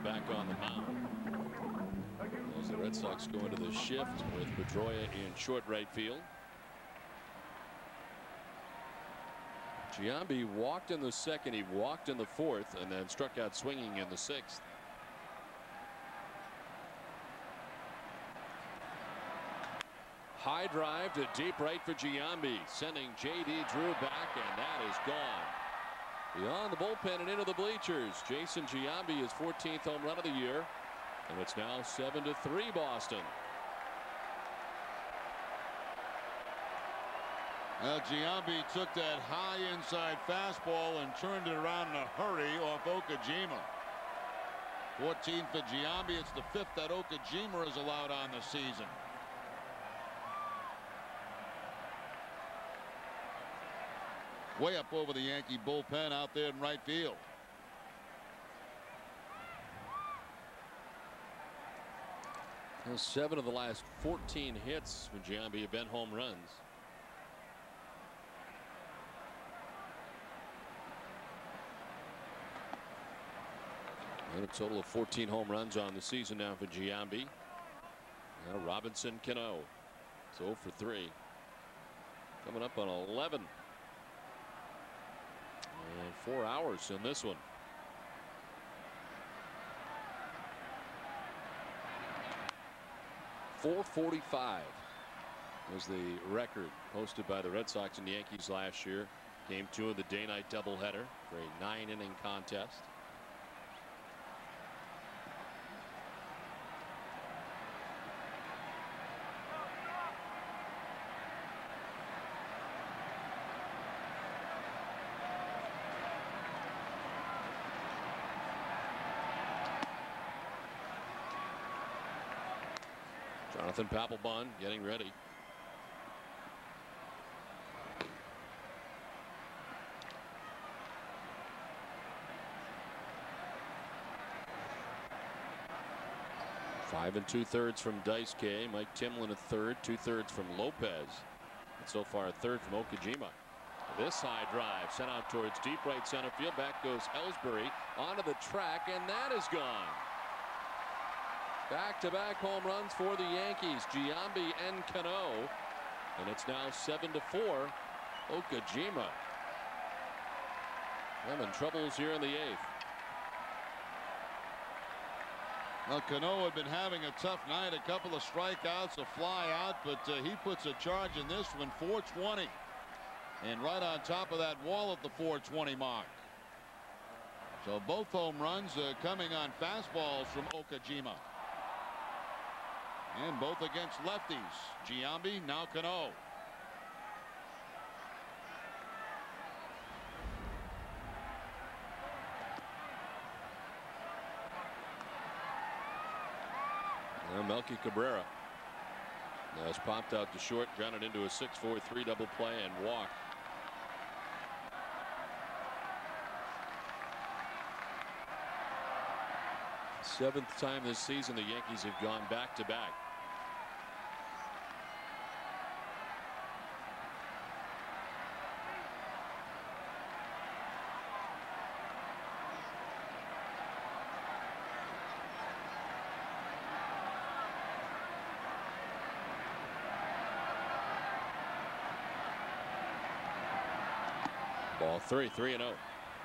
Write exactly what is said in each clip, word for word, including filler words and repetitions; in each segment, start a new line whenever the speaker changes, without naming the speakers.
back on the mound. As the Red Sox go into the shift with Pedroia in short right field. Giambi walked in the second, he walked in the fourth, and then struck out swinging in the sixth. High drive to deep right for Giambi, sending J D Drew back, and that is gone. Beyond the bullpen and into the bleachers. Jason Giambi, his fourteenth home run of the year, and it's now seven to three Boston.
Well, Giambi took that high inside fastball and turned it around in a hurry off Okajima. fourteen for Giambi. It's the fifth that Okajima has allowed on the season. Way up over the Yankee bullpen out there in right field.
Well, seven of the last fourteen hits for Giambi have been home runs. And a total of fourteen home runs on the season now for Giambi. Now Robinson Cano. It's oh for three. Coming up on eleven. And four hours in this one. four forty-five was the record posted by the Red Sox and Yankees last year. Game two of the day-night doubleheader for a nine-inning contest. Jonathan Papelbon getting ready. Five and two thirds from Dice K. Mike Timlin a third, two thirds from Lopez. And so far a third from Okajima. This high drive sent out towards deep right center field. Back goes Ellsbury onto the track, and that is gone. Back-to-back home runs for the Yankees, Giambi and Cano, and it's now seven to four. Okajima having troubles here in the eighth.
Well, Cano had been having a tough night, a couple of strikeouts, a fly out, but uh, he puts a charge in this one, four twenty, and right on top of that wall at the four twenty mark. So both home runs uh, coming on fastballs from Okajima. And both against lefties. Giambi, now Cano.
Now Melky Cabrera has popped out to short, grounded into a six four three double play and walk. Seventh time this season the Yankees have gone back to back. Ball three, three and oh.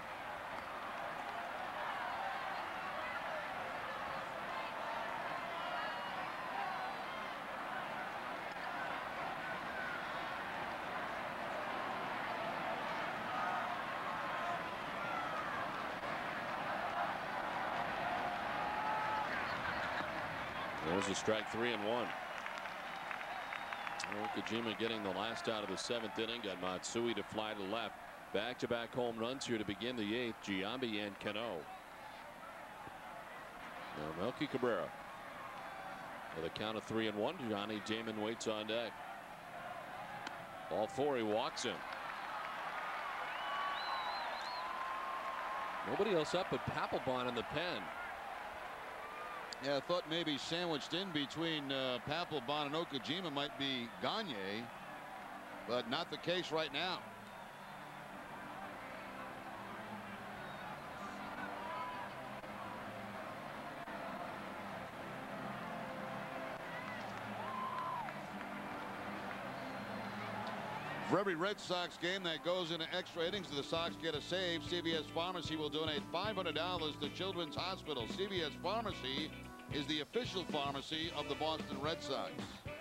There's a strike, three and one. Okajima getting the last out of the seventh inning. Got Matsui to fly to left. Back-to-back home runs here to begin the eighth. Giambi and Cano. Now Melky Cabrera with a count of three and one. Johnny Damon waits on deck. Ball four, he walks him. Nobody else up but Papelbon in the pen.
Yeah, I thought maybe sandwiched in between uh, Papelbon and Okajima might be Gagne, but not the case right now. For every Red Sox game that goes into extra innings, the Sox get a save. C V S Pharmacy will donate five hundred dollars to Children's Hospital. C V S Pharmacy is the official pharmacy of the Boston Red Sox.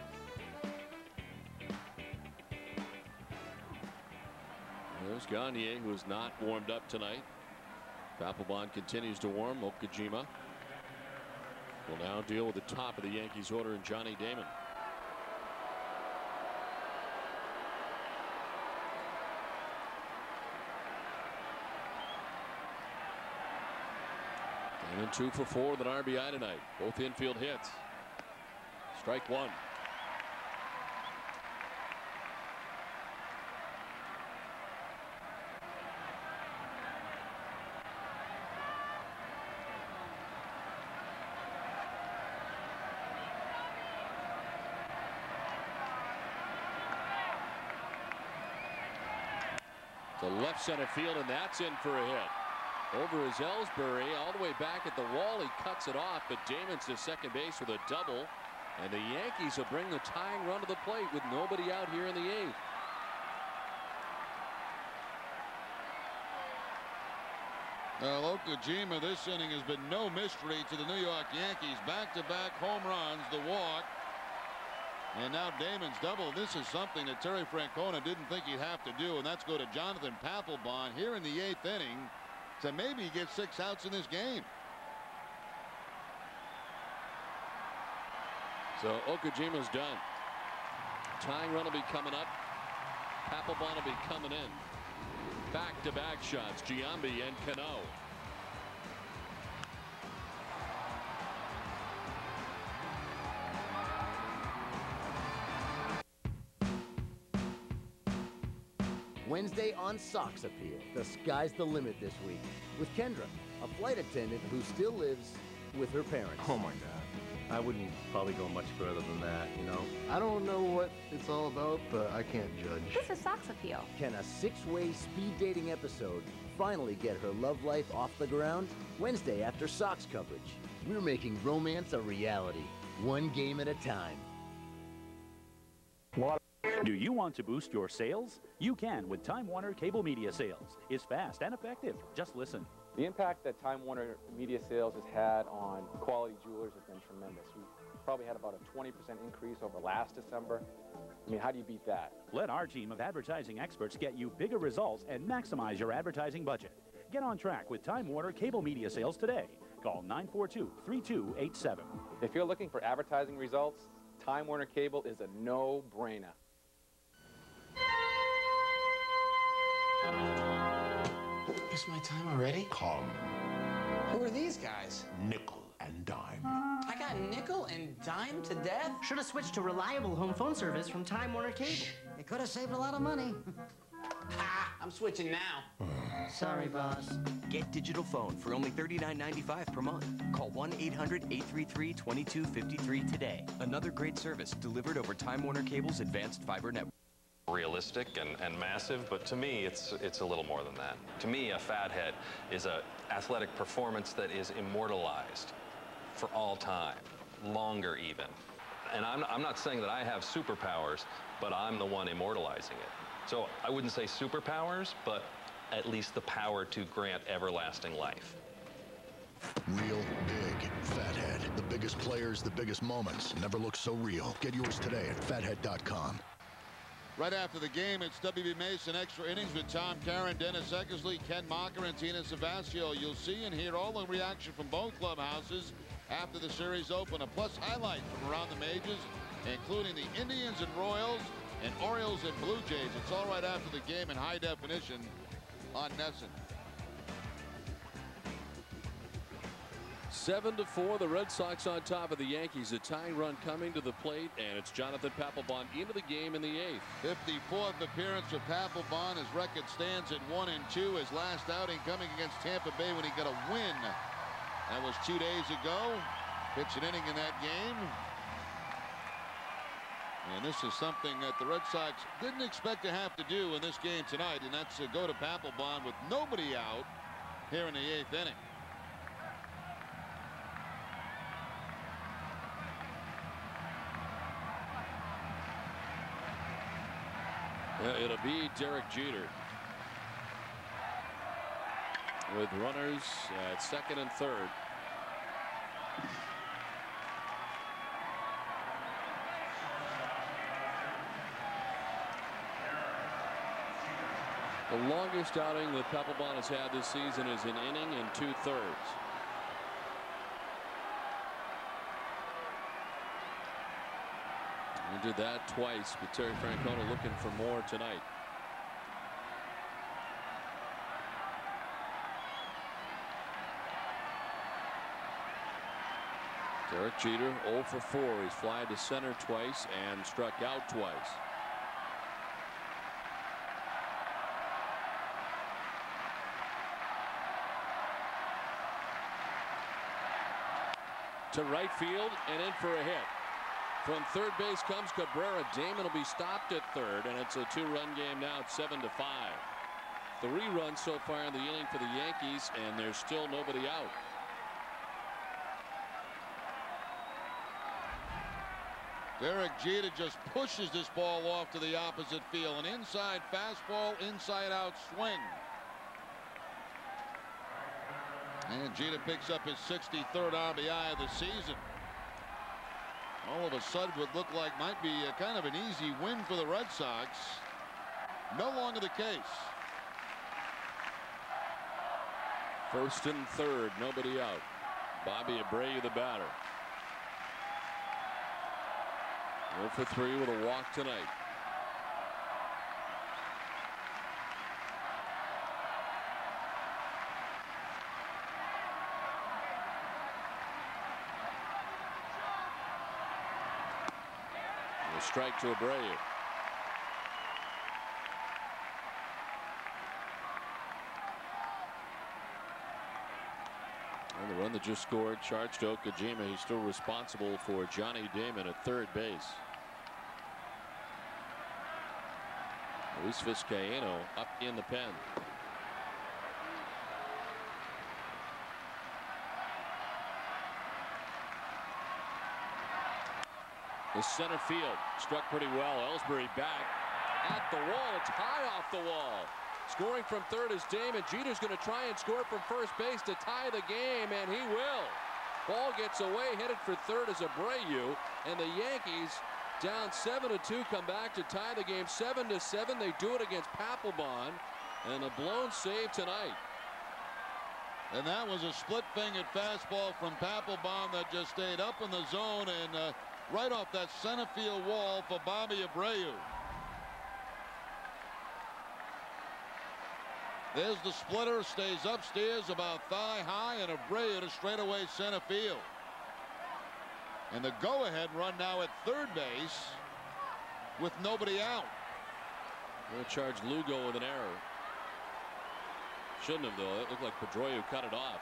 There's Gagne, who is not warmed up tonight. Papelbon continues to warm. Okajima will now deal with the top of the Yankees order and Johnny Damon. Damon two for four with an R B I tonight. Both infield hits. Strike one. To left center field, and that's in for a hit. Over is Ellsbury, all the way back at the wall. He cuts it off, but Damon's to second base with a double. And the Yankees will bring the tying run to the plate with nobody out here in the eighth.
Well, Okajima this inning has been no mystery to the New York Yankees. Back-to-back home runs, the walk. And now Damon's double. This is something that Terry Francona didn't think he'd have to do, and that's go to Jonathan Papelbon here in the eighth inning to maybe get six outs in this game.
So Okajima's done. Tying run will be coming up. Papelbon will be coming in. Back-to-back shots, Giambi and Cano.
Wednesday on Sox Appeal. The sky's the limit this week with Kendra, a flight attendant who still lives with her parents.
Oh my God. I wouldn't probably go much further than that, you know.
I don't know what it's all about, but I can't judge.
This is Sox Appeal.
Can a six-way speed dating episode finally get her love life off the ground? Wednesday after Sox coverage. We're making romance a reality, one game at a time.
Do you want to boost your sales? You can with Time Warner Cable Media Sales. It's fast and effective. Just listen.
The impact that Time Warner Media Sales has had on quality jewelers has been tremendous. We probably had about a twenty percent increase over last December. I mean, how do you beat that?
Let our team of advertising experts get you bigger results and maximize your advertising budget. Get on track with Time Warner Cable Media Sales today. Call nine four two, three two eight seven.
If you're looking for advertising results, Time Warner Cable is a no-brainer.
It's my time already?
Come.
Who are these guys?
Nickel and dime.
I got nickel and dime to death?
Should have switched to reliable home phone service from Time Warner Cable.
It could have saved a lot of money.
Ha! I'm switching now.
Sorry, boss.
Get digital phone for only thirty-nine ninety-five per month. Call one eight hundred, eight three three, two two five three today. Another great service delivered over Time Warner Cable's advanced fiber network.
Realistic and, and massive, but to me it's it's a little more than that. To me, a fathead is a athletic performance that is immortalized for all time, longer even. And I'm, I'm not saying that I have superpowers, but I'm the one immortalizing it. So I wouldn't say superpowers, but at least the power to grant everlasting life.
Real big fathead. The biggest players, the biggest moments. Never looked so real. Get yours today at fathead dot com.
Right after the game, it's W B Mason Extra Innings with Tom Caron, Dennis Eckersley, Ken Mocker, and Tina Savasio. You'll see and hear all the reaction from both clubhouses after the series opener, plus highlights from around the majors, including the Indians and Royals and Orioles and Blue Jays. It's all right after the game in high definition on Nesson.
Seven to four, the Red Sox on top of the Yankees. A tying run coming to the plate, and it's Jonathan Papelbon into the game in the eighth.
fifty-fourth appearance for Papelbon. His record stands at one and two. His last outing coming against Tampa Bay when he got a win. That was two days ago. Pitched an inning in that game. And this is something that the Red Sox didn't expect to have to do in this game tonight, and that's to go to Papelbon with nobody out here in the eighth inning.
Uh, it'll be Derek Jeter with runners at second and third. The longest outing that Papelbon has had this season is an inning and two thirds. He did that twice, but Terry Francona looking for more tonight. Derek Jeter oh for four. He's fly to center twice and struck out twice. To right field and in for a hit. From third base comes Cabrera. Damon will be stopped at third, and it's a two-run game now. It's seven to five. Three runs so far in the inning for the Yankees, and there's still nobody out.
Derek Jeter just pushes this ball off to the opposite field. An inside fastball, inside out swing. And Jeter picks up his sixty-third R B I of the season. All of a sudden would look like might be a kind of an easy win for the Red Sox. No longer the case.
First and third, nobody out. Bobby Abreu the batter. oh for three with a walk tonight. A strike to Abreu. And the run that just scored charged to Okajima. He's still responsible for Johnny Damon at third base. Luis Vizcaíno up in the pen. The center field struck pretty well. Ellsbury back at the wall. It's high off the wall. Scoring from third is Damon. Jeter's going to try and score from first base to tie the game, and he will. Ball gets away, headed for third is Abreu, and the Yankees down seven to two come back to tie the game seven to seven. They do it against Papelbon, and a blown save tonight.
And that was a split-fingered fastball from Papelbon that just stayed up in the zone and uh, right off that center field wall for Bobby Abreu. There's the splitter, stays upstairs about thigh high, and Abreu to straightaway center field. And the go-ahead run now at third base with nobody out.
They'll charge Lugo with an error. Shouldn't have, though. It looked like Pedroia cut it off.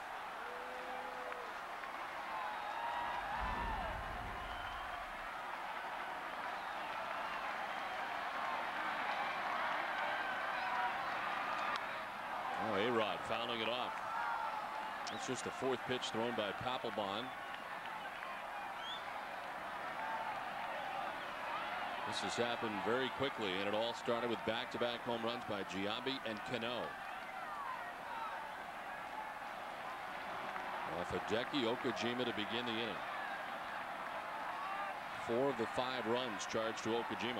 Oh, A-Rod fouling it off. That's just the fourth pitch thrown by Papelbon. This has happened very quickly, and it all started with back-to-back home runs by Giambi and Cano. Off Hideki Okajima to begin the inning. Four of the five runs charged to Okajima.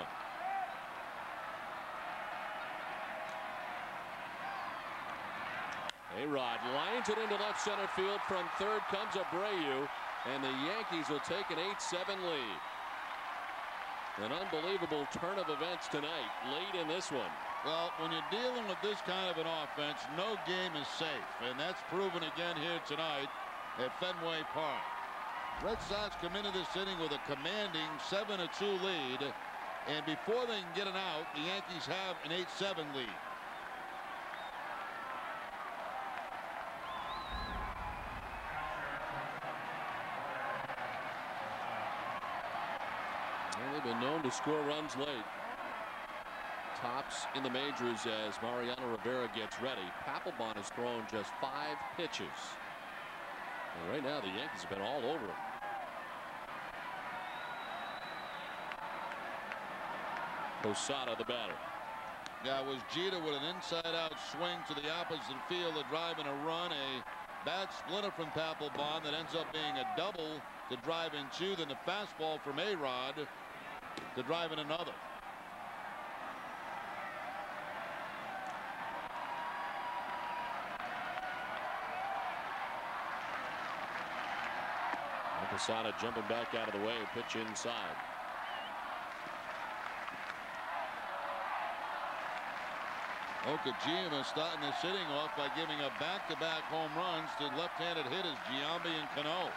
A-Rod lines it into left center field. From third comes Abreu, and the Yankees will take an eight seven lead. An unbelievable turn of events tonight, late in this one.
Well, when you're dealing with this kind of an offense, no game is safe, and that's proven again here tonight at Fenway Park. Red Sox come into this inning with a commanding seven to two lead, and before they can get an out, the Yankees have an eight seven lead.
Well, they've been known to score runs late. Tops in the majors as Mariano Rivera gets ready. Papelbon has thrown just five pitches. And right now the Yankees have been all over him. Posada the batter.
That was Jeter with an inside-out swing to the opposite field, a drive and a run, a bad splitter from Papelbon that ends up being a double to drive in two, then the fastball from A-Rod to drive in another.
Posada jumping back out of the way, pitch inside.
Okajima starting the sitting off by giving up back-to-back home runs to left-handed hitters Giambi and Cano.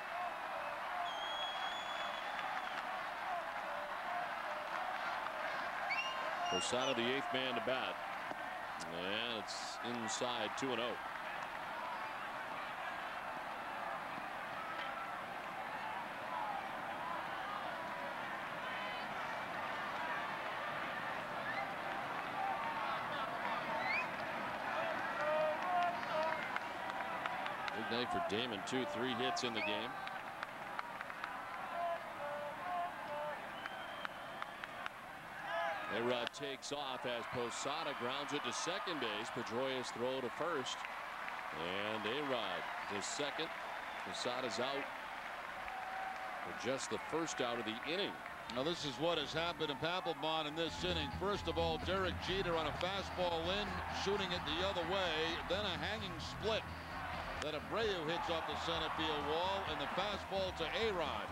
Posada, the eighth man to bat, and it's inside two and oh. Big night for Damon, two, three hits in the game. A-Rod takes off as Posada grounds it to second base. Pedroia's throw to first, and A-Rod to second. Posada's out for just the first out of the inning.
Now this is what has happened in Papelbon in this inning. First of all, Derek Jeter on a fastball in, shooting it the other way, then a hanging split that Abreu hits off the center field wall, and the fastball to A-Rod.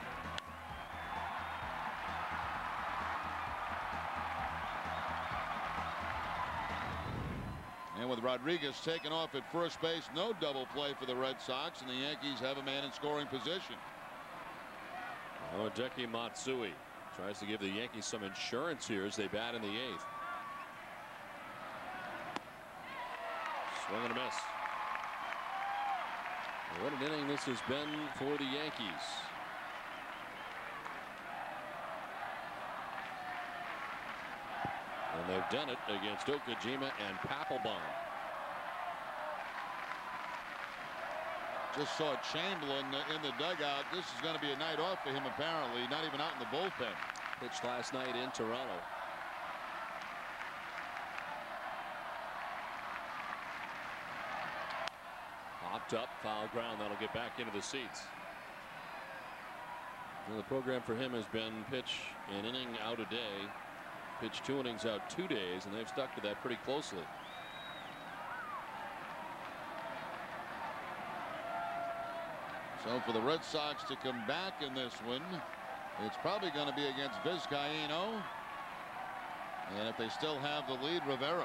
And with Rodriguez taken off at first base, no double play for the Red Sox, and the Yankees have a man in scoring position.
Hideki Matsui tries to give the Yankees some insurance here as they bat in the eighth. Swing and a miss. What an inning this has been for the Yankees. And they've done it against Okajima and Papelbon.
Just saw Chamberlain in the dugout. This is going to be a night off for him, apparently. Not even out in the bullpen.
Pitched last night in Toronto. Popped up, foul ground. That'll get back into the seats. And the program for him has been pitch an inning out a day, pitch two innings out two days, and they've stuck to that pretty closely.
So for the Red Sox to come back in this one, it's probably going to be against Vizcaíno. And if they still have the lead, Rivera.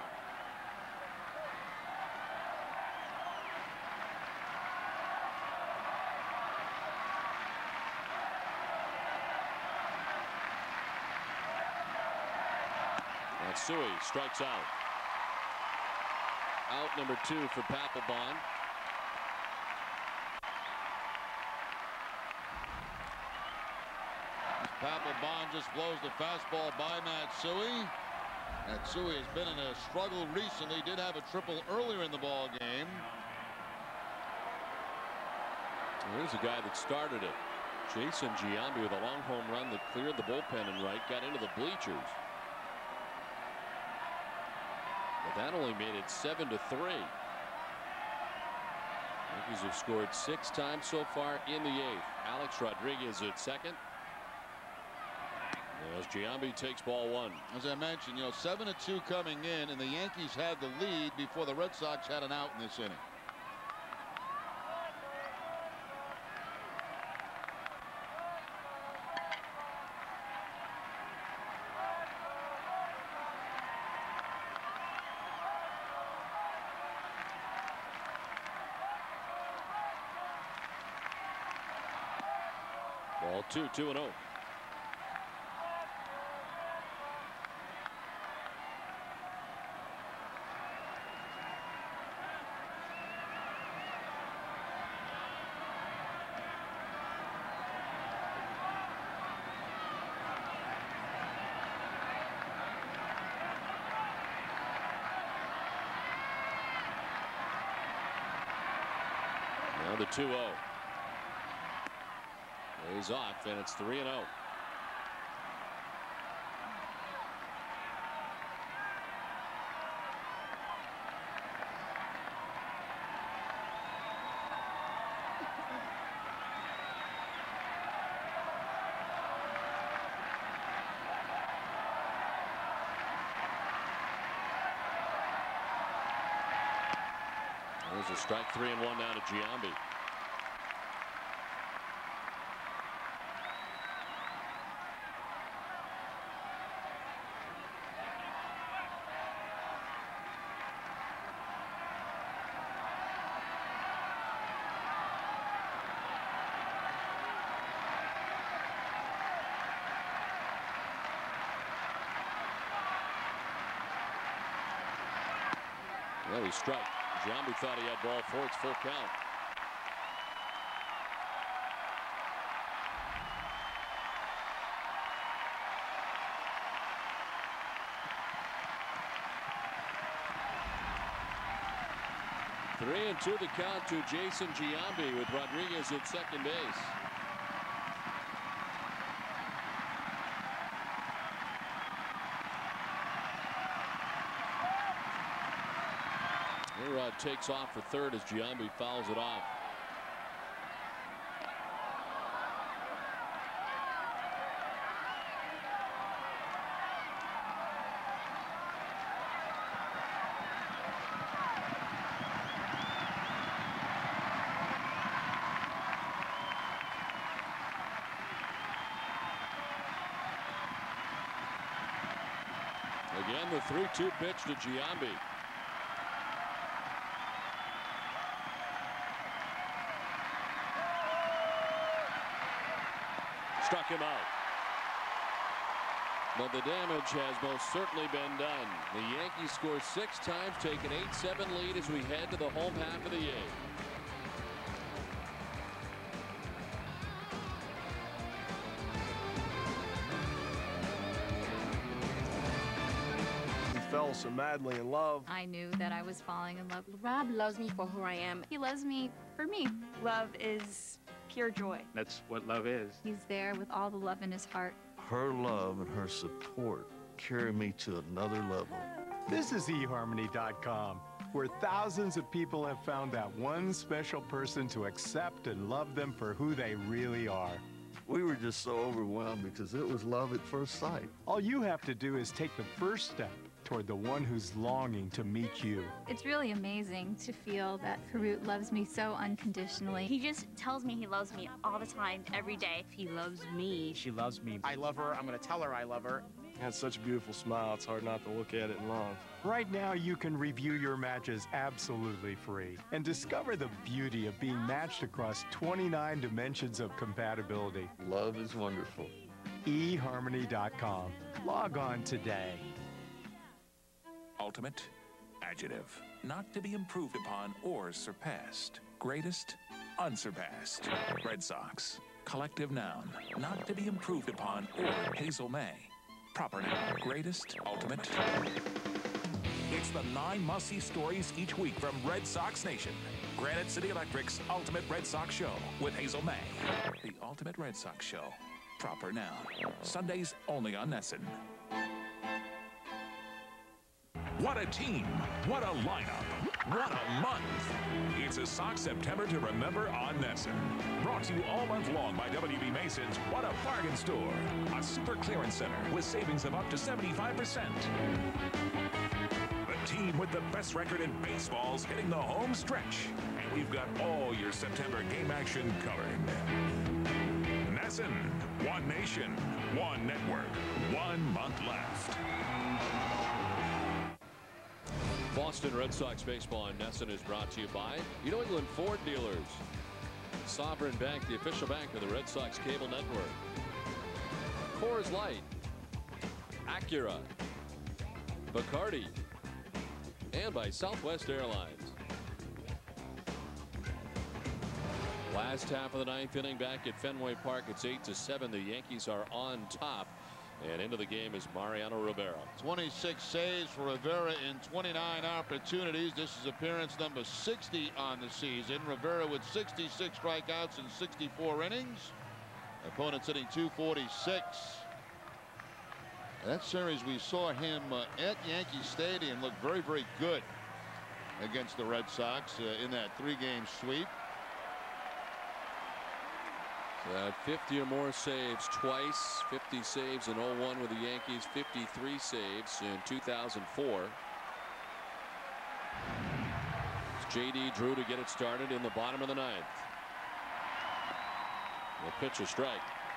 Matsui strikes out. Out number two for Papelbon.
Papelbon just blows the fastball by Matsui. Matsui has been in a struggle recently. Did have a triple earlier in the ball game.
Here's a guy that started it. Jason Giambi with a long home run that cleared the bullpen and right, got into the bleachers. But that only made it seven to three. Yankees have scored six times so far in the eighth. Alex Rodriguez at second. As Giambi takes ball one.
As I mentioned, you know, seven to two coming in, and the Yankees had the lead before the Red Sox had an out in this inning.
Ball two, two and oh. Now the two oh. Lays off, and it's three and oh. So strike three and one now to Giambi. Well, he struck. Giambi thought he had ball four. It's full count. Three and two the count to Jason Giambi with Rodriguez at second base. Rod takes off for third as Giambi fouls it off. Again, the three two pitch to Giambi. Struck him out. But the damage has most certainly been done. The Yankees score six times, take an eight seven lead as we head to the home half of the eighth.
We fell so madly in love.
I knew that I was falling in love. Rob loves me for who I am. He loves me for me. Love is pure joy.
That's what love is.
He's there with all the love in his heart.
Her love and her support carry me to another level.
This is e harmony dot com, where thousands of people have found that one special person to accept and love them for who they really are.
We were just so overwhelmed because it was love at first sight.
All you have to do is take the first step toward the one who's longing to meet you.
It's really amazing to feel that Harut loves me so unconditionally.
He just tells me he loves me all the time, every day.
He loves me.
She loves me.
I love her. I'm going to tell her I love her.
He has such a beautiful smile, it's hard not to look at it and love.
Right now, you can review your matches absolutely free and discover the beauty of being matched across twenty-nine dimensions of compatibility.
Love is wonderful.
e harmony dot com. Log on today.
Ultimate, adjective, not to be improved upon or surpassed. Greatest, unsurpassed. Red Sox, collective noun, not to be improved upon or Hazel May. Proper noun, greatest, ultimate. It's the nine must-see stories each week from Red Sox Nation. Granite City Electric's Ultimate Red Sox Show with Hazel May. The Ultimate Red Sox Show. Proper noun. Sundays only on Nesson. What a team. What a lineup. What a month. It's a Sox September to remember on Nesson. Brought to you all month long by W B Mason's What a Bargain Store. A super clearance center with savings of up to seventy-five percent. The team with the best record in baseball's hitting the home stretch. And we've got all your September game action covered. Nesson. One nation. One network. One month left.
Boston Red Sox baseball on Nesson is brought to you by New England Ford Dealers, Sovereign Bank, the official bank of the Red Sox cable network, Coors Light, Acura, Bacardi, and by Southwest Airlines. Last half of the ninth inning back at Fenway Park. It's eight to seven. The Yankees are on top. And into the game is Mariano Rivera.
twenty-six saves for Rivera in twenty-nine opportunities. This is appearance number sixty on the season. Rivera with sixty-six strikeouts in sixty-four innings. Opponents hitting two forty-six. That series we saw him uh, at Yankee Stadium look very, very good against the Red Sox uh, in that three-game sweep.
Uh, fifty or more saves twice, fifty saves in oh one with the Yankees, fifty-three saves in two thousand four. J D Drew to get it started in the bottom of the ninth. The pitch, a strike.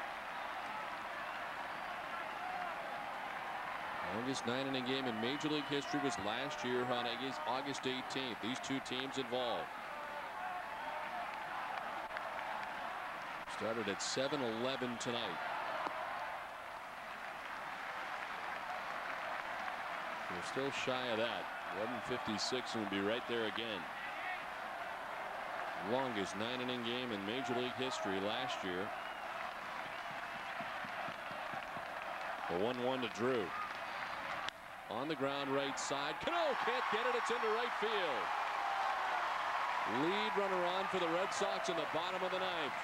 Longest nine inning game in Major League history was last year on August eighteenth. These two teams involved. Started at seven eleven tonight. We're still shy of that. eleven fifty-six and we'll be right there again. Longest nine inning game in Major League history last year. The one one to Drew. On the ground right side. Cano can't get it. It's into right field. Lead runner on for the Red Sox in the bottom of the ninth.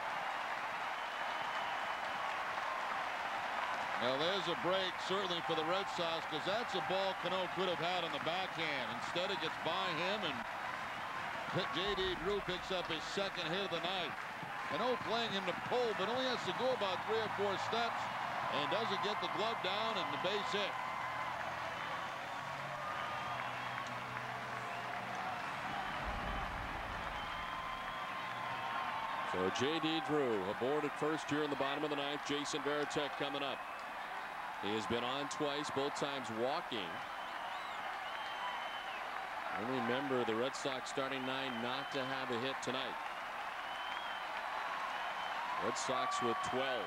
Now there's a break certainly for the Red Sox because that's a ball Cano could have had on the backhand. Instead it gets by him and J D Drew picks up his second hit of the night. Cano playing him to pull but only has to go about three or four steps and doesn't get the glove down and the base hit.
So J D Drew aboard at first here in the bottom of the ninth. Jason Varitek coming up. He has been on twice, both times walking. And remember the Red Sox starting nine not to have a hit tonight. Red Sox with twelve.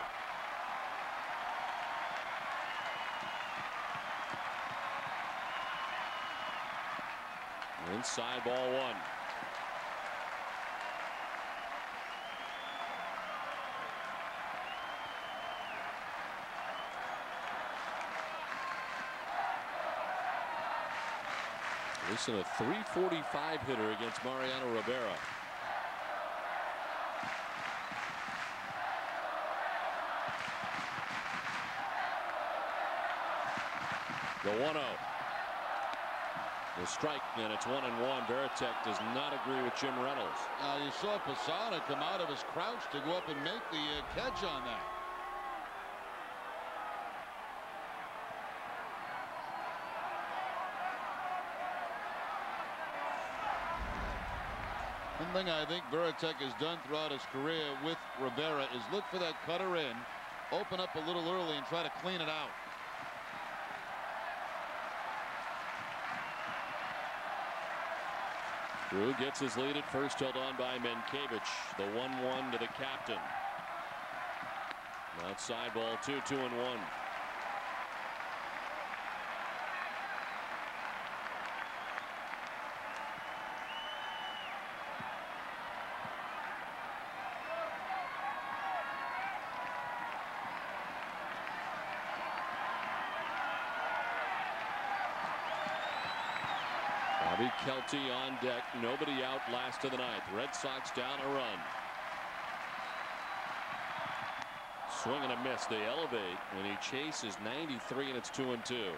Inside ball one. Listen, a three forty-five hitter against Mariano Rivera. The one oh. The strike, and it's one and one. Varitek does not agree with Jim Reynolds.
Uh, you saw Posada come out of his crouch to go up and make the uh, catch on that. One thing I think Varitek has done throughout his career with Rivera is look for that cutter in, open up a little early and try to clean it out.
Drew gets his lead at first, held on by Mankiewicz. The one one to the captain. Outside ball two, two and one. Bobby Kelty on deck. Nobody out, last of the ninth. Red Sox down a run. Swing and a miss. They elevate when he chases ninety-three and it's two and two.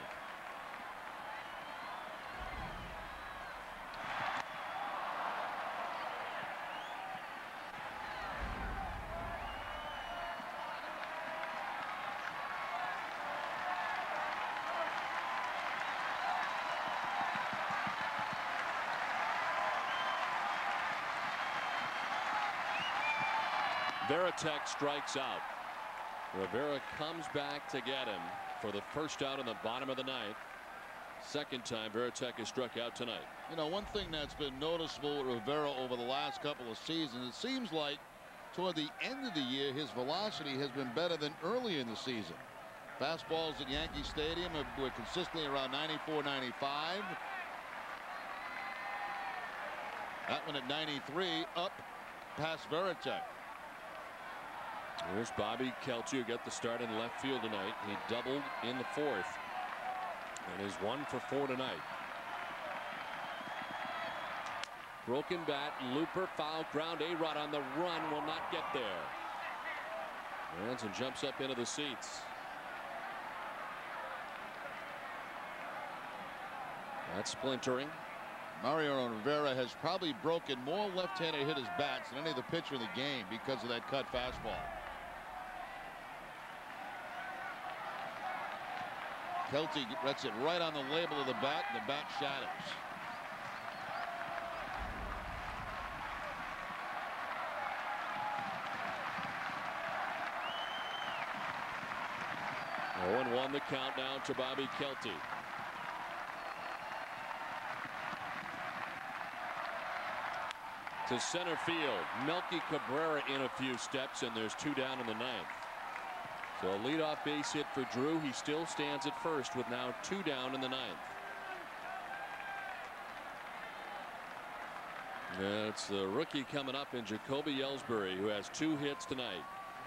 Varitek strikes out. Rivera comes back to get him for the first out in the bottom of the ninth. Second time Varitek has struck out tonight.
You know, one thing that's been noticeable with Rivera over the last couple of seasons, it seems like toward the end of the year his velocity has been better than early in the season. Fastballs at Yankee Stadium were consistently around ninety-four, ninety-five. That one at ninety-three, up past Varitek.
Here's Bobby Kelty, who got the start in left field tonight. He doubled in the fourth and is one for four tonight. Broken bat, looper, foul, ground. A-Rod on the run, will not get there. Lands and jumps up into the seats. That's splintering.
Mariano Rivera has probably broken more left-handed hitters' bats than any other pitcher in the game because of that cut fastball. Kelty gets it right on the label of the bat, and the bat shatters.
oh and one the count now to Bobby Kelty. To center field. Melky Cabrera in a few steps, and there's two down in the ninth. So a leadoff base hit for Drew. He still stands at first with now two down in the ninth. It's the rookie coming up in Jacoby Ellsbury, who has two hits tonight.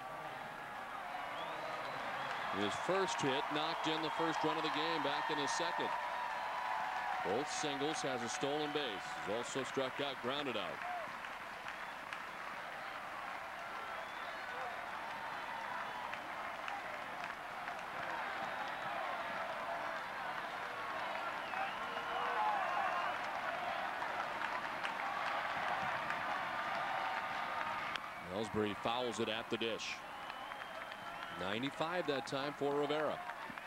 His first hit knocked in the first run of the game back in the second. Both singles, has a stolen base. He's also struck out, grounded out. Ellsbury fouls it at the dish. ninety-five that time for Rivera.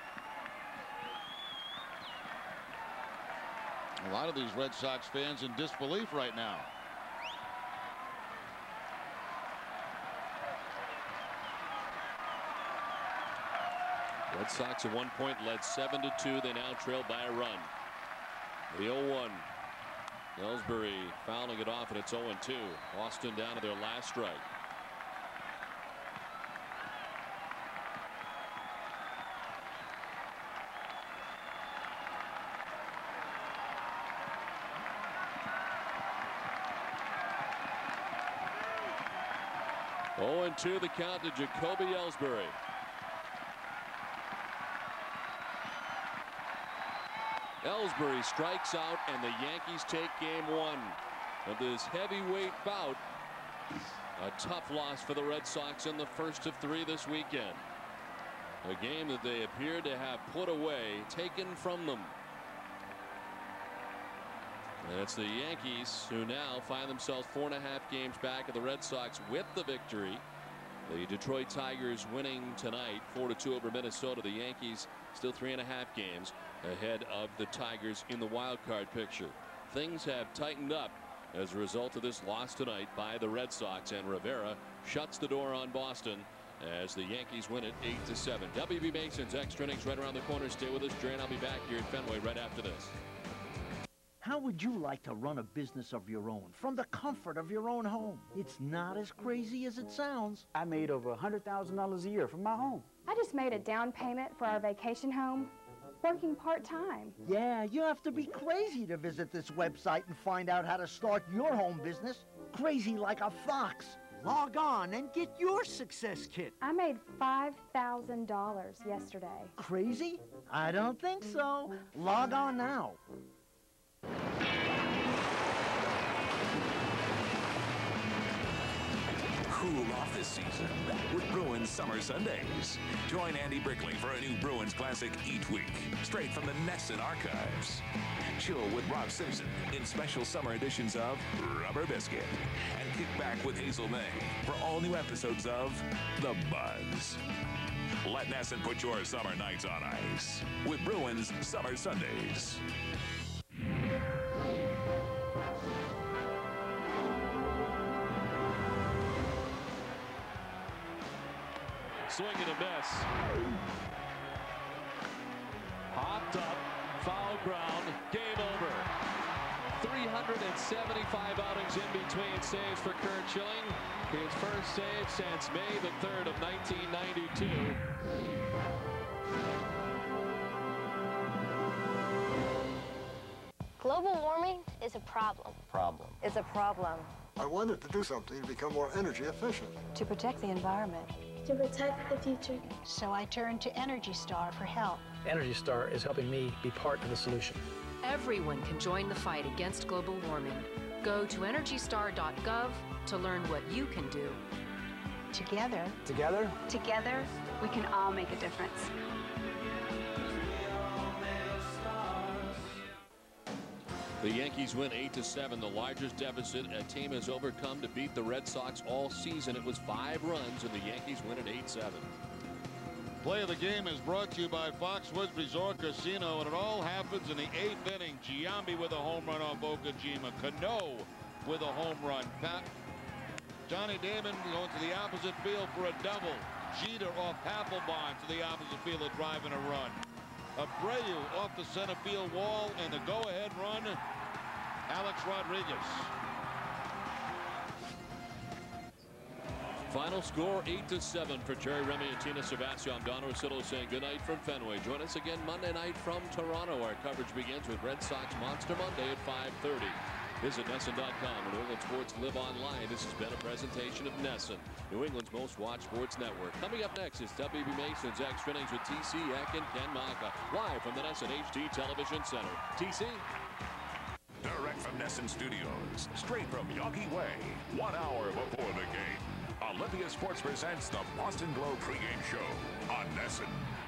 A lot of these Red Sox fans in disbelief right now.
Red Sox at one point led seven to two. They now trail by a run. The oh one. Ellsbury fouling it off, and it's oh and two. Boston down to their last strike. oh and two the count to Jacoby Ellsbury. Ellsbury strikes out, and the Yankees take game one of this heavyweight bout. A tough loss for the Red Sox in the first of three this weekend. A game that they appeared to have put away, taken from them. And it's the Yankees who now find themselves four and a half games back of the Red Sox with the victory. The Detroit Tigers winning tonight four to two over Minnesota. The Yankees still three and a half games ahead of the Tigers in the wild card picture. Things have tightened up as a result of this loss tonight by the Red Sox, and Rivera shuts the door on Boston as the Yankees win it eight to seven. W B Mason's extra innings right around the corner. Stay with us, Jay, and I'll be back here at Fenway right after this.
How would you like to run a business of your own from the comfort of your own home? It's not as crazy as it sounds.
I made over one hundred thousand dollars a year from my home.
I just made a down payment for our vacation home, working part-time.
Yeah, you have to be crazy to visit this website and find out how to start your home business. Crazy like a fox. Log on and get your success kit.
I made five thousand dollars yesterday.
Crazy? I don't think so. Log on now.
Cool off this season with Bruins Summer Sundays. Join Andy Brickley for a new Bruins classic each week, straight from the Nesson archives. Chill with Rob Simpson in special summer editions of Rubber Biscuit. And kick back with Hazel May for all new episodes of The Buzz. Let Nesson put your summer nights on ice with Bruins Summer Sundays.
Swing and a miss. Hopped up, foul ground, game over. three hundred seventy-five outings in between saves for Kurt Schilling. His first save since May the third of nineteen ninety-two.
Global warming is a problem.
Problem.
It's a problem.
I wanted to do something to become more energy efficient.
To protect the environment.
To protect the future.
So I turned to Energy Star for help.
Energy Star is helping me be part of the solution.
Everyone can join the fight against global warming. Go to energy star dot gov to learn what you can do.
Together.
Together?
Together, we can all make a difference.
The Yankees win eight to seven, the largest deficit a team has overcome to beat the Red Sox all season. It was five runs, and the Yankees win it eight seven.
Play of the game is brought to you by Foxwoods Resort Casino, and it all happens in the eighth inning. Giambi with a home run on Okajima. Cano with a home run. Pat Johnny Damon going to the opposite field for a double. Jeter off Papelbon to the opposite field, a drive and a run. Abreu off the center field wall, and the go-ahead run, Alex Rodriguez.
Final score eight to seven for Jerry Remy and Tina Cervasio. I'm Don Orsillo saying goodnight from Fenway. Join us again Monday night from Toronto. Our coverage begins with Red Sox Monster Monday at five thirty. Visit Nesson dot com. New England Sports live online. This has been a presentation of Nesson, New England's most watched sports network. Coming up next is W B Mason's Extra Innings with T C Eck and Ken Maka, live from the Nesson H D Television Center. T C.
Direct from Nesson Studios, straight from Yankee Way, one hour before the game. Olympia Sports presents the Boston Globe pregame show on Nesson.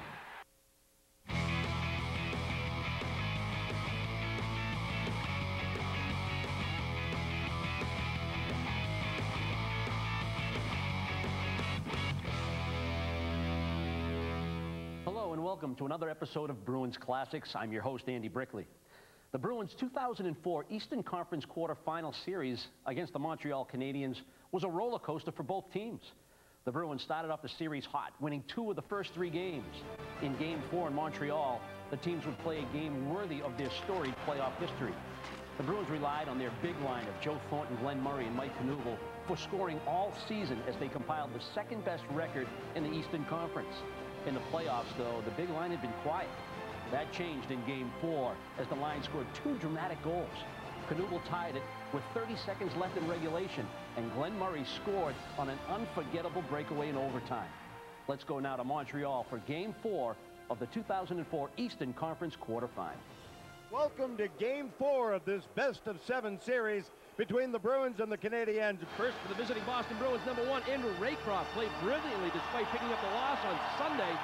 Hello and welcome to another episode of Bruins Classics. I'm your host, Andy Brickley. The Bruins' two thousand four Eastern Conference quarterfinal series against the Montreal Canadiens was a roller coaster for both teams. The Bruins started off the series hot, winning two of the first three games. In Game four in Montreal, the teams would play a game worthy of their storied playoff history. The Bruins relied on their big line of Joe Thornton, Glenn Murray, and Mike Knuble for scoring all season as they compiled the second-best record in the Eastern Conference. In the playoffs, though, the big line had been quiet. That changed in Game four as the line scored two dramatic goals. Knuble tied it with thirty seconds left in regulation, and Glenn Murray scored on an unforgettable breakaway in overtime. Let's go now to Montreal for Game four of the two thousand four Eastern Conference quarterfinal.
Welcome to Game four of this best-of-seven series between the Bruins and the Canadiens.
First for the visiting Boston Bruins, number one, Andrew Raycroft played brilliantly despite picking up the loss on Sunday.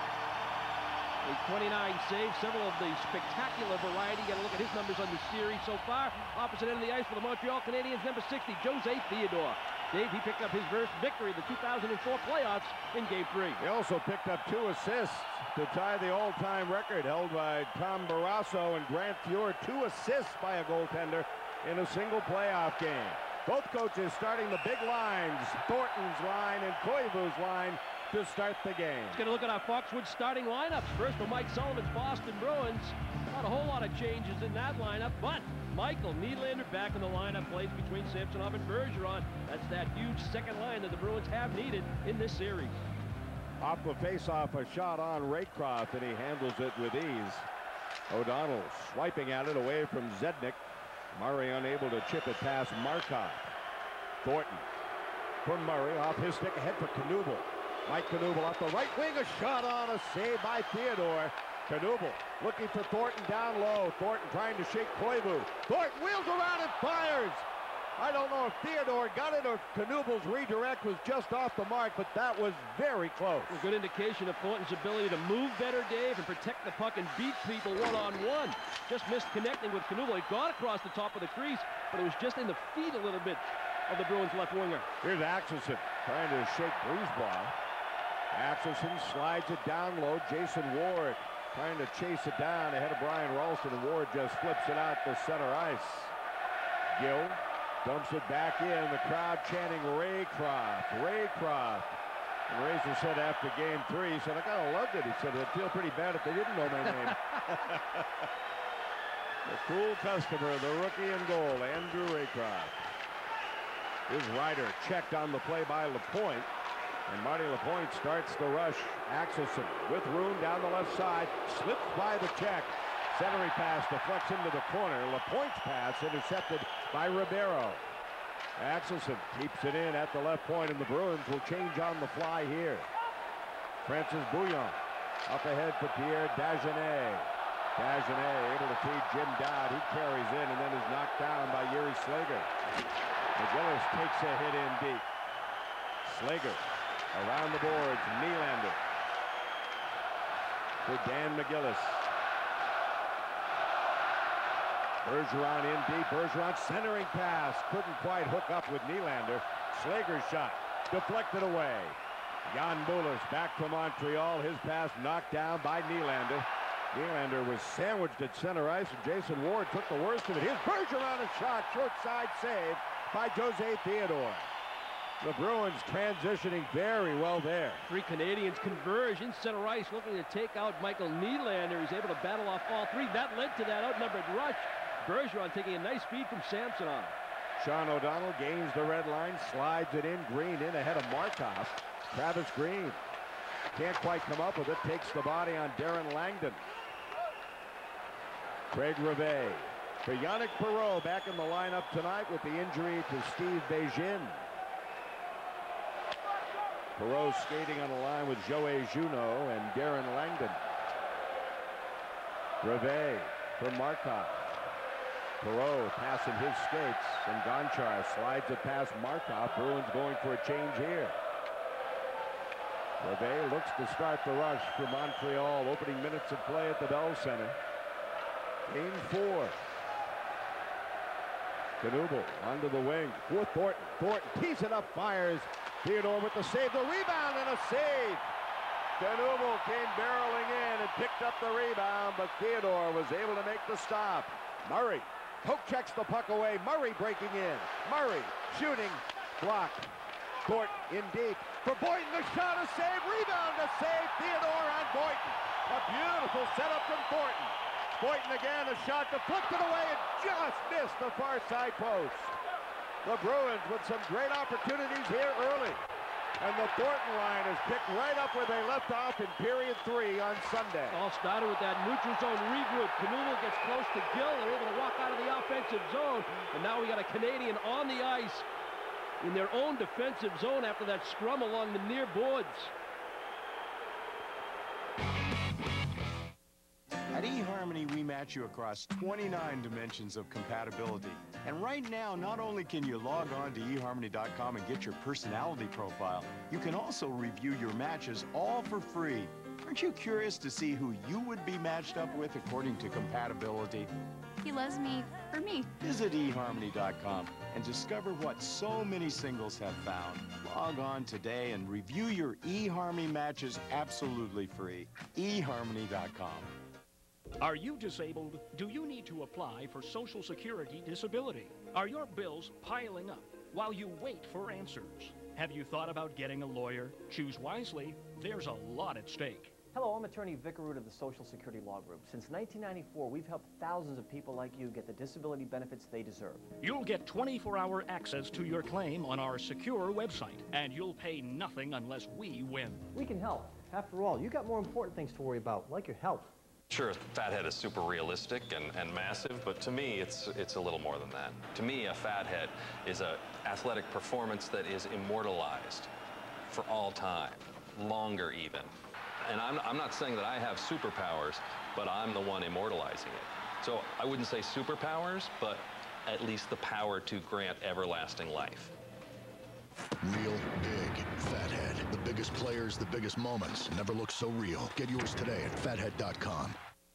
A twenty-nine saves, several of the spectacular variety. Got to look at his numbers on the series so far. Opposite end of the ice for the Montreal Canadiens, number sixty, Jose Theodore. Dave, he picked up his first victory of the two thousand four playoffs in Game three.
He also picked up two assists to tie the all-time record held by Tom Barrasso and Grant Fuhr. Two assists by a goaltender in a single playoff game. Both coaches starting the big lines, Thornton's line and Koivu's line, to start the game.
Let's get a look at our Foxwood starting lineups. First for Mike Sullivan's Boston Bruins. Not a whole lot of changes in that lineup, but Michael Nylander back in the lineup, plays between Samsonov and Bergeron. That's that huge second line that the Bruins have needed in this series.
Off the face-off, a shot on Raycroft, and he handles it with ease. O'Donnell swiping at it away from Zednik. Murray unable to chip it past Markov. Thornton for Murray, off his stick ahead for Knuble. Mike Knuble off the right wing, a shot on, a save by Theodore. Knuble looking for Thornton down low. Thornton trying to shake Koivu. Thornton wheels around and fires. I don't know if Theodore got it or if Knuble's redirect was just off the mark, but that was very close.
A good indication of Thornton's ability to move better, Dave, and protect the puck and beat people one-on-one. Just missed connecting with Knuble. He got across the top of the crease, but it was just in the feet a little bit of the Bruins left winger.
Here's Axelson trying to shake Brisebois. Axelson slides it down low. Jason Ward trying to chase it down ahead of Brian Ralston, and Ward just flips it out to center ice. Gill dumps it back in. The crowd chanting Raycroft, Raycroft. And Razor said after game three, he said, I kind of loved it. He said, it'd feel pretty bad if they didn't know my name. The cool customer, the rookie in goal, Andrew Raycroft. His rider checked on the play by LaPointe. And Marty LaPointe starts the rush. Axelson with room down the left side. Slips by the check. Centering pass deflects into the corner. LaPointe's pass intercepted by Ribeiro. Axelson keeps it in at the left point, and the Bruins will change on the fly here. Francis Bouillon up ahead for Pierre Dagenet. Dagenet able to feed Jim Dowd. He carries in and then is knocked down by Yuri Slager. McGillis takes a hit in deep. Slager around the boards, Nylander to Dan McGillis. Bergeron in deep, Bergeron centering pass, couldn't quite hook up with Nylander. Slager's shot deflected away. Jan Bulis back to Montreal, his pass knocked down by Nylander. Nylander was sandwiched at center ice, and Jason Ward took the worst of it. Here's Bergeron, a shot, short side save by Jose Theodore. The Bruins transitioning very well there.
Three Canadians converge in center ice, looking to take out Michael Nylander. He's able to battle off all three. That led to that outnumbered rush. Bergeron taking a nice feed from Samsonov.
Sean O'Donnell gains the red line, slides it in. Green in ahead of Markov. Travis Green can't quite come up with it. Takes the body on Darren Langdon. Craig Rivet. For Yannick Perreault back in the lineup tonight with the injury to Steve Bégin. Perreault skating on the line with Joey Juneau and Darren Langdon. Rivet for Markov. Perreault passing his skates, and Gonchar slides it past Markov. Bruins going for a change here. Rivet looks to start the rush for Montreal. Opening minutes of play at the Bell Center. Game four. Knuble onto the wing for Thornton. Thornton tees it up, fires. Theodore with the save, the rebound, and a save. Knuble came barreling in and picked up the rebound, but Theodore was able to make the stop. Murray poke checks the puck away. Murray breaking in. Murray shooting, blocked. Thornton in deep for Boynton. The shot, a save, rebound, a save. Theodore on Boynton. A beautiful setup from Thornton. Boynton again, a shot deflected away and just missed the far side post. The Bruins with some great opportunities here early. And the Thornton line is picked right up where they left off in period three on Sunday.
All started with that neutral zone regroup. Knuble gets close to Gill. They're able to walk out of the offensive zone. And now we got a Canadian on the ice in their own defensive zone after that scrum along the near boards.
At eHarmony, we match you across twenty-nine dimensions of compatibility. And right now, not only can you log on to e harmony dot com and get your personality profile, you can also review your matches all for free. Aren't you curious to see who you would be matched up with according to compatibility?
He loves me for me.
Visit e harmony dot com and discover what so many singles have found. Log on today and review your eHarmony matches absolutely free. e harmony dot com.
Are you disabled? Do you need to apply for Social Security disability? Are your bills piling up while you wait for answers? Have you thought about getting a lawyer? Choose wisely. There's a lot at stake.
Hello, I'm attorney Vic Root of the Social Security Law Group. Since nineteen ninety-four, we've helped thousands of people like you get the disability benefits they deserve.
You'll get twenty-four hour access to your claim on our secure website, and you'll pay nothing unless we win.
We can help. After all, you got more important things to worry about, like your health.
Sure, Fathead is super realistic and, and massive, but to me, it's it's a little more than that. To me, a Fathead is an athletic performance that is immortalized for all time, longer even. And I'm, I'm not saying that I have superpowers, but I'm the one immortalizing it. So I wouldn't say superpowers, but at least the power to grant everlasting life.
Real big Fathead. The biggest players, the biggest moments. Never look so real. Get yours today at fathead dot com.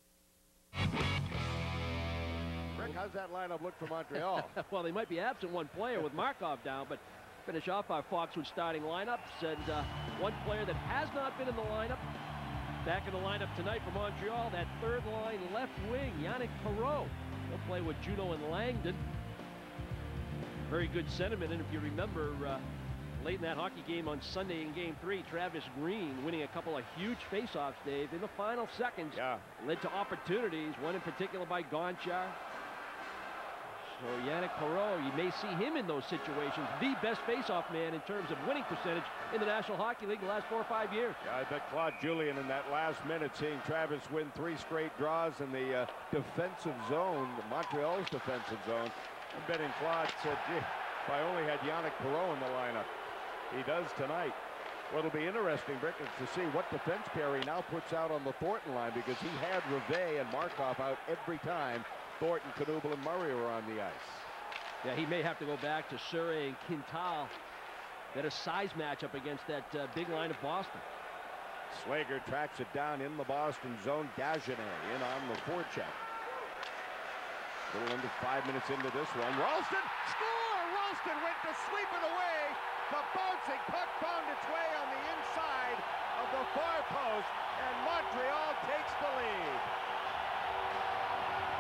Rick, how's that lineup look for Montreal?
Well, they might be absent one player with Markov down, but finish off our Foxwood starting lineups. And uh, one player that has not been in the lineup, back in the lineup tonight for Montreal, that third line left wing, Yannick Perreault. He'll play with Juneau and Langdon. Very good sentiment, and if you remember, uh, late in that hockey game on Sunday in Game three, Travis Green winning a couple of huge faceoffs, Dave, in the final seconds.
Yeah.
Led to opportunities, one in particular by Gonchar. So Yannick Perreault, you may see him in those situations. The best faceoff man in terms of winning percentage in the National Hockey League the last four or five years.
Yeah, I bet Claude Julien in that last minute, seeing Travis win three straight draws in the uh, defensive zone, Montreal's defensive zone. I'm betting Claude said, gee, if I only had Yannick Perreault in the lineup. He does tonight. What'll be interesting, Rick, is to see what defense pair he now puts out on the Thornton line, because he had Rivet and Markov out every time Thornton, Knuble, and Murray were on the ice.
Yeah, he may have to go back to Surrey and Quintal. That a size matchup against that uh, big line of Boston.
Slager tracks it down in the Boston zone. Dagenet in on the forecheck. A little under five minutes into this one. Ralston, score! Ralston went to sweep it away. The bouncing puck found its way on the inside of the far post, and Montreal takes the lead.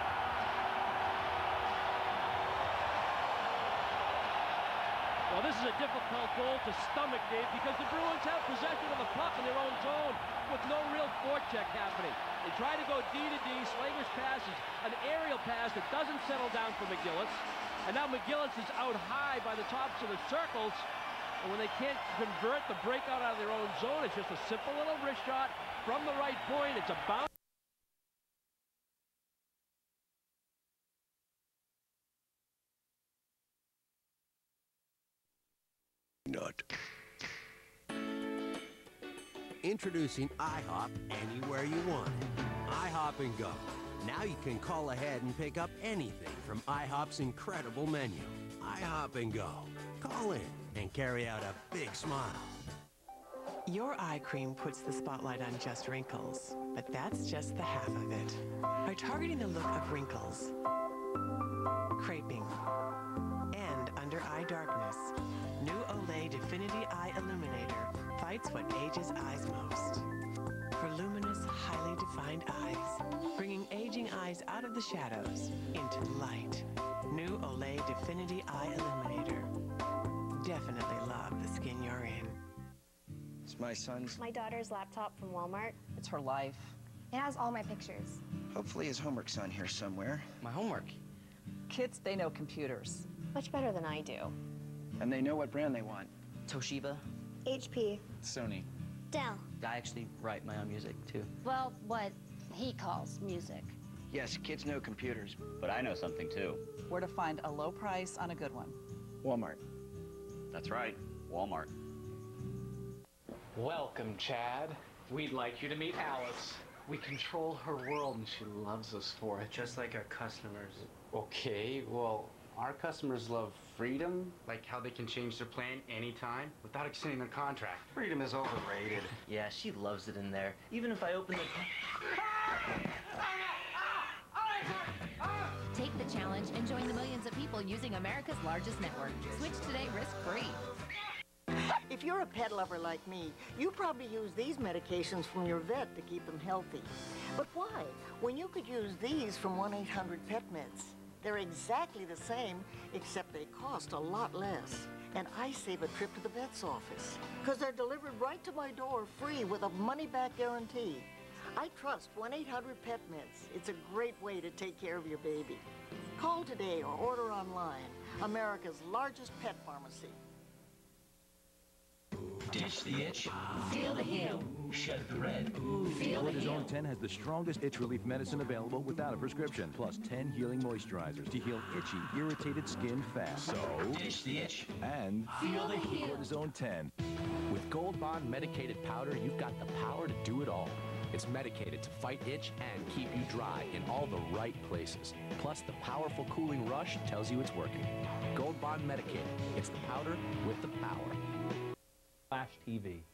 Well, this is a a difficult goal to stomach, Dave, because the Bruins have possession of the puck in their own zone with no real forecheck happening. They try to go D to D. Slager's pass is an aerial pass that doesn't settle down for McGillis. And now McGillis is out high by the tops of the circles. And when they can't convert the breakout out of their own zone, it's just a simple little wrist shot from the right point. It's a bounce.
Nut. Introducing IHOP anywhere you want it. IHOP and Go. Now you can call ahead and pick up anything from IHOP's incredible menu. IHOP and Go. Call in and carry out a big smile.
Your eye cream puts the spotlight on just wrinkles, but that's just the half of it. By targeting the look of wrinkles, creping, and under-eye darkness, new Olay Definity Eye Illuminator fights what ages eyes most. For luminous, highly defined eyes, bringing aging eyes out of the shadows into light. New Olay Definity Eye Illuminator. Definitely love the skin you're in.
It's my son's.
My daughter's laptop from Walmart.
It's her life.
It has all my pictures.
Hopefully his homework's on here somewhere.
My homework. Kids, they know computers.
Much better than I do.
And they know what brand they want.
Toshiba.
H P.
Sony.
Dell.
I actually write my own music, too.
Well, what he calls music.
Yes, kids know computers.
But I know something, too.
Where to find a low price on a good one.
Walmart.
That's right, Walmart.
Welcome, Chad. We'd like you to meet Alice. We control her world, and she loves us for it.
Just like our customers.
Okay, well, our customers love freedom, like how they can change their plan anytime without extending their contract. Freedom is overrated.
Yeah, she loves it in there. Even if I open the...
Take the challenge and join the millions of people using America's largest network. Switch today risk-free.
If you're a pet lover like me, you probably use these medications from your vet to keep them healthy. But why? When you could use these from one eight hundred pet meds. They're exactly the same, except they cost a lot less. And I save a trip to the vet's office, because they're delivered right to my door free with a money-back guarantee. I trust one eight hundred pet meds. It's a great way to take care of your baby. Call today or order online. America's largest pet pharmacy.
Ditch the itch.
Feel the heel.
Shed the red.
Feel the heel.
Cortisone ten has the strongest itch relief medicine available without a prescription, plus ten healing moisturizers to heal itchy, irritated skin fast. So, ditch the itch. And
feel the heel.
Cortisone ten.
With Gold Bond medicated powder, you've got the power to do it all. It's medicated to fight itch and keep you dry in all the right places. Plus, the powerful cooling rush tells you it's working. Gold Bond medicated. It's the powder with the power.
Flash T V.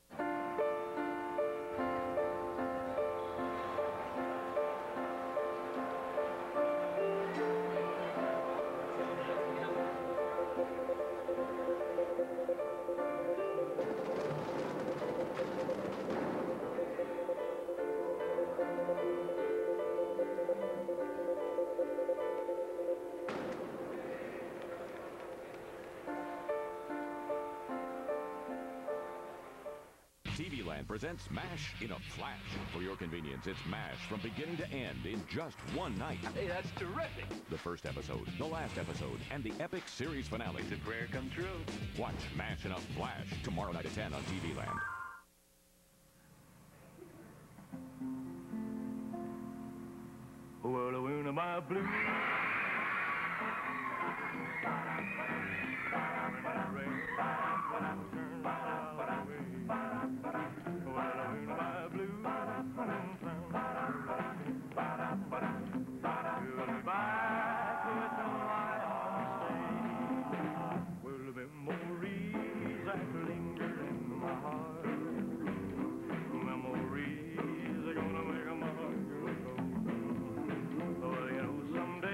T V Land presents MASH in a flash. For your convenience, it's MASH from beginning to end in just one night.
Hey, that's terrific.
The first episode, the last episode, and the epic series finale.
It's a prayer come true.
Watch MASH in a flash tomorrow night at ten on T V Land.
Well, I win my blue. Someday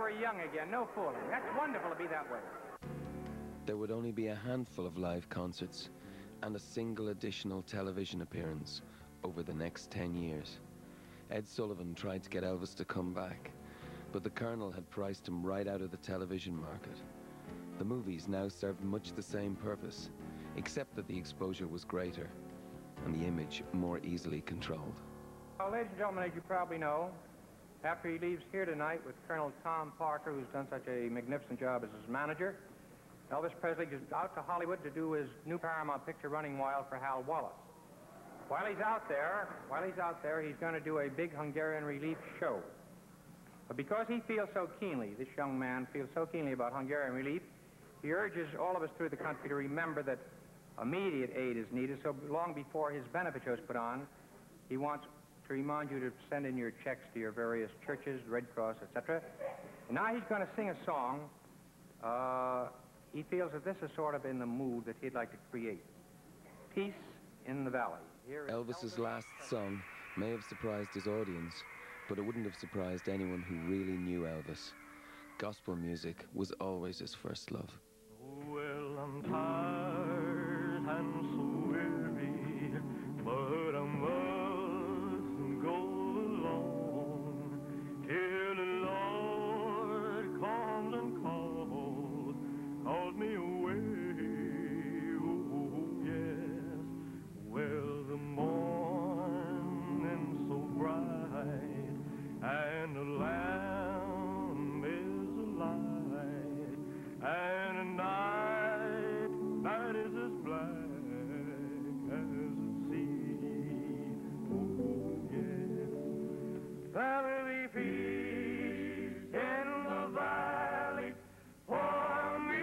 you're young again. No fooling. That's wonderful to be that way.
There would only be a handful of live concerts and a single additional television appearance over the next ten years. Ed Sullivan tried to get Elvis to come back, but the Colonel had priced him right out of the television market. The movies now served much the same purpose, except that the exposure was greater and the image more easily controlled.
Well, ladies and gentlemen, as you probably know, after he leaves here tonight with Colonel Tom Parker, who's done such a magnificent job as his manager, Elvis Presley is out to Hollywood to do his new Paramount picture, Running Wild, for Hal Wallace. While he's out there, while he's out there, he's going to do a big Hungarian relief show. But because he feels so keenly, this young man feels so keenly about Hungarian relief, he urges all of us through the country to remember that immediate aid is needed. So long before his benefit show is put on, he wants to remind you to send in your checks to your various churches, Red Cross, et cetera. And now he's going to sing a song. Uh, he feels that this is sort of in the mood that he'd like to create. Peace in the Valley. Here is
Elvis's last song may have surprised his audience, but it wouldn't have surprised anyone who really knew Elvis. Gospel music was always his first love.
Well, I'm tired and so weary, but I must go along till the Lord comes and calls, calls me away. Oh, yes. Well, the morning's so bright and the lamb is alive, and the night, night is as black as the sea. Oh, yes. There will be peace in the valley for me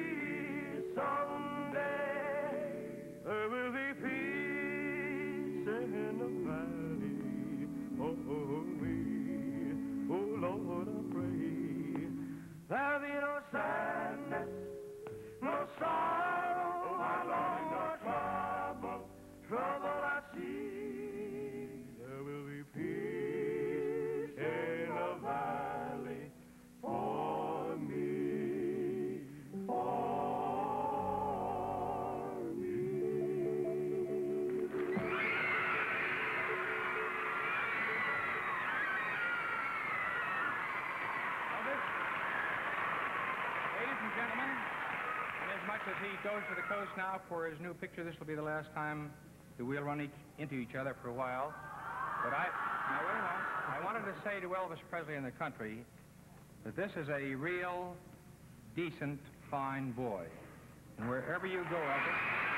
someday. There will be peace in the valley for me. Oh, Lord, I pray there'll be no sadness, no sorrow, my Lord, no trouble, trouble I see. There will be peace in the valley for me, for me.
Ladies and gentlemen, inasmuch as he goes to the coast now for his new picture, this will be the last time that we'll run each, into each other for a while. But I, now wait a minute, I wanted to say to Elvis Presley and the country that this is a real, decent, fine boy. And wherever you go, Elvis,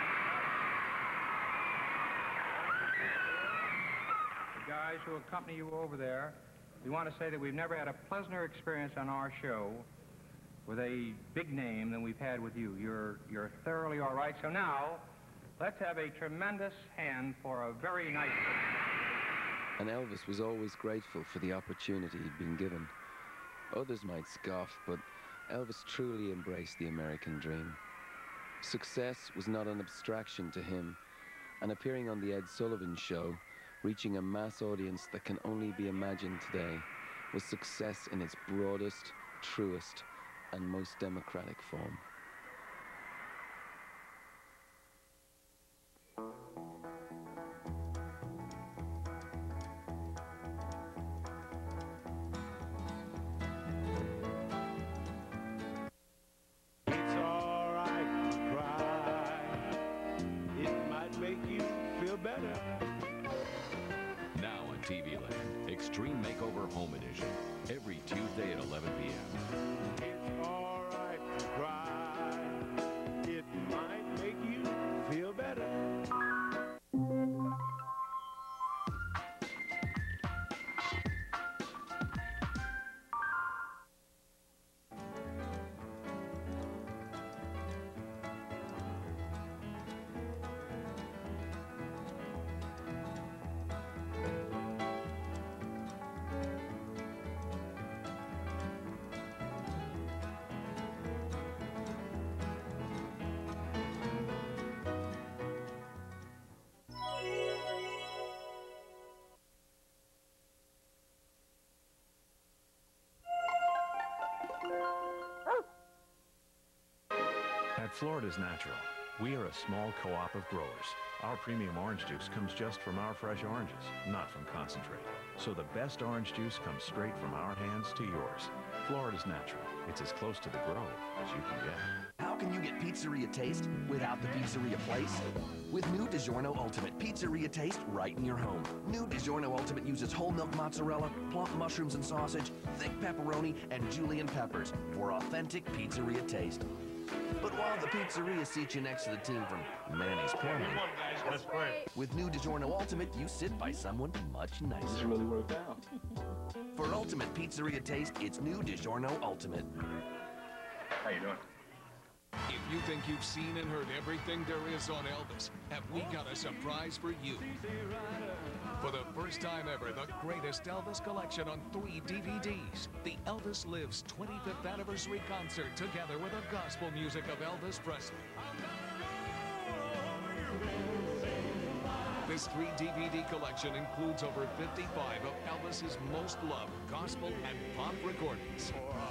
the guys who accompany you over there, we want to say that we've never had a pleasanter experience on our show with a big name than we've had with you. You're, you're thoroughly all right. So now, let's have a tremendous hand for a very nice...
And Elvis was always grateful for the opportunity he'd been given. Others might scoff, but Elvis truly embraced the American dream. Success was not an abstraction to him, and appearing on the Ed Sullivan Show, reaching a mass audience that can only be imagined today, was success in its broadest, truest, and most democratic form.
It's all right to cry. It might make you feel better.
Now on T V Land, Extreme Makeover Home Edition, every Tuesday at eleven p m
It's all right to cry. It might make you feel better.
Florida's Natural. We are a small co-op of growers. Our premium orange juice comes just from our fresh oranges, not from concentrate. So the best orange juice comes straight from our hands to yours. Florida's Natural. It's as close to the grow as you can get.
How can you get pizzeria taste without the pizzeria place? With new DiGiorno Ultimate pizzeria taste right in your home. New DiGiorno Ultimate uses whole milk mozzarella, plump mushrooms and sausage, thick pepperoni, and julienne peppers for authentic pizzeria taste. But while the pizzeria seats you next to the team from Manny's Pony, with new DiGiorno Ultimate, you sit by someone much nicer. This really worked out. For ultimate pizzeria taste, it's new DiGiorno Ultimate.
How you doing?
If you think you've seen and heard everything there is on Elvis, have we got a surprise for you? For the first time ever, the greatest Elvis collection on three D V Ds. The Elvis Lives twenty-fifth Anniversary Concert, together with the gospel music of Elvis Presley. This three D V D collection includes over fifty-five of Elvis's most loved gospel and pop recordings.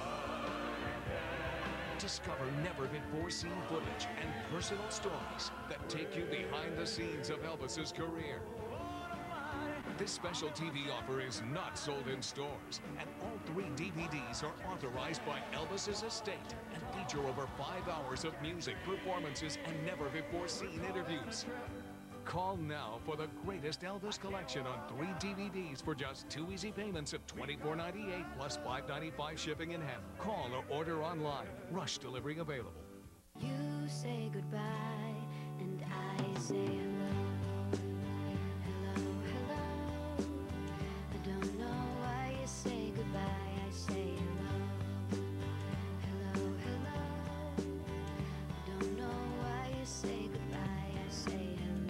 Discover never-before-seen footage and personal stories that take you behind the scenes of Elvis's career. This special T V offer is not sold in stores, and all three D V Ds are authorized by Elvis's estate and feature over five hours of music, performances, and never-before-seen interviews. Call now for the greatest Elvis collection on three D V Ds for just two easy payments of twenty-four ninety-eight plus five ninety-five shipping and handling. Call or order online. Rush delivery available.
You say goodbye, and I say hello. Hello, hello. I don't know why you say goodbye. I say hello. Hello, hello. I don't know why you say goodbye. I say hello.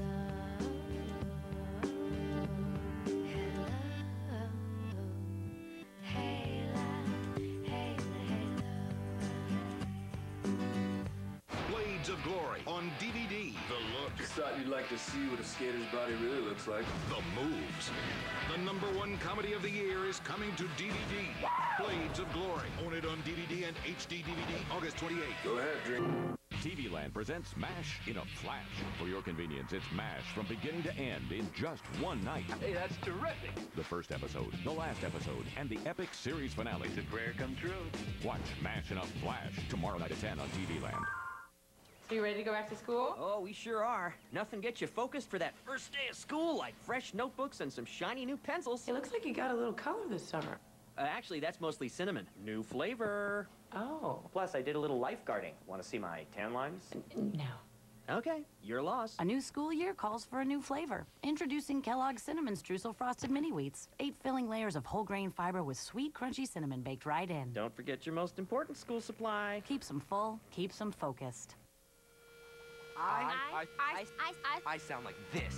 Of Glory on D V D. The Look.
Just thought you'd like to see what a skater's body really looks like.
The Moves. The number one comedy of the year is coming to D V D. Blades of Glory. Own it on D V D and H D D V D August twenty-eighth.
Go ahead, drink.
T V Land presents MASH in a flash. For your convenience, it's MASH from beginning to end in just one night.
Hey, that's terrific.
The first episode, the last episode, and the epic series finale.
It's a prayer come true.
Watch MASH in a flash tomorrow night at ten on T V Land.
So you ready to go back to school?
Oh, we sure are. Nothing gets you focused for that first day of school like fresh notebooks and some shiny new pencils.
It looks like you got a little color this summer.
Uh, actually, that's mostly cinnamon. New flavor.
Oh.
Plus, I did a little lifeguarding. Want to see my tan lines?
No.
Okay, you're lost.
A new school year calls for a new flavor. Introducing Kellogg's Cinnamon Streusel Frosted Mini Wheats. Eight filling layers of whole grain fiber with sweet, crunchy cinnamon baked right in.
Don't forget your most important school supply.
Keeps them full, keeps them focused.
I, I,
I, I, I,
I sound like this.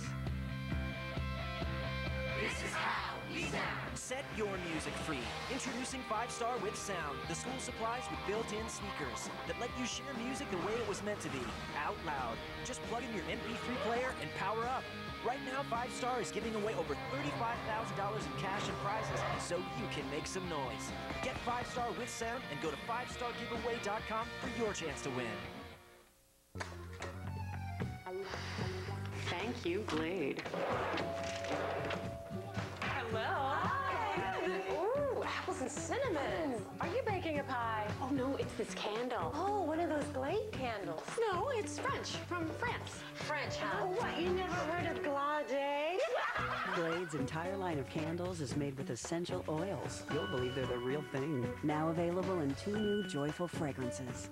This is how we sound.
Set your music free. Introducing Five Star with Sound, the school supplies with built-in speakers that let you share music the way it was meant to be, out loud. Just plug in your M P three player and power up. Right now, Five Star is giving away over thirty-five thousand dollars in cash and prizes, so you can make some noise. Get Five Star with Sound and go to five star giveaway dot com for your chance to win.
Thank you, Glade.
Hello. Hi.
Ooh, apples and cinnamon. Are you baking a pie? Oh, no, it's this candle. Oh, one of those Glade candles. No, it's French, from France. French, huh? Oh, what, you never heard of Glade?
Glade's entire line of candles is made with essential oils. You'll believe they're the real thing. Now available in two new joyful fragrances.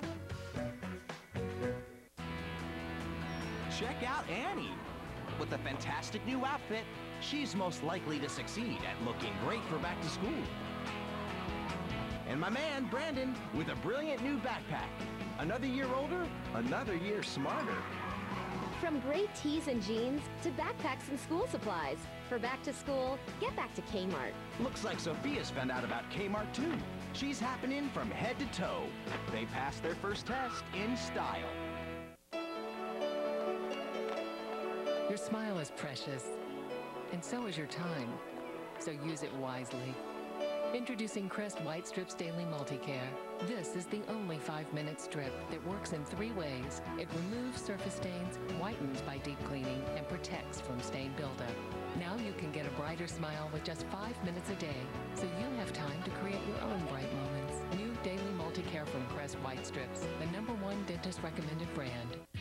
Check out Annie. With a fantastic new outfit, she's most likely to succeed at looking great for back to school. And my man, Brandon, with a brilliant new backpack. Another year older, another year smarter.
From great tees and jeans to backpacks and school supplies. For back to school, get back to Kmart.
Looks like Sophia's found out about Kmart too. She's happening from head to toe. They passed their first test in style.
Your smile is precious, and so is your time, so use it wisely. Introducing Crest White Strips Daily Multicare. This is the only five-minute strip that works in three ways. It removes surface stains, whitens by deep cleaning, and protects from stain buildup. Now you can get a brighter smile with just five minutes a day, so you have time to create your own bright moments. New Daily Multicare from Crest White Strips, the number one dentist-recommended brand.